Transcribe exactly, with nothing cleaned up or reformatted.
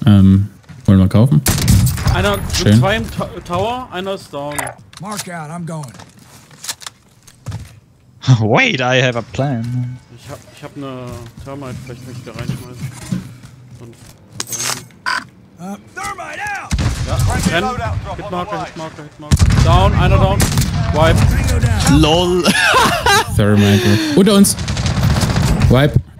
Ähm, wollen wir kaufen? Einer, Schön. zwei im Ta Tower, einer ist down. Mark out, I'm going. Wait, I have a plan. Ich hab, ich hab ne Thermite, vielleicht kann ich da reinschmeißen. Und Uh, thermite out! ja, rennen. Hitmarker, Hitmarker, Hitmarker. Down, einer down. Wipe. Tango down. LOL. Thermite. Unter uns. Wipe.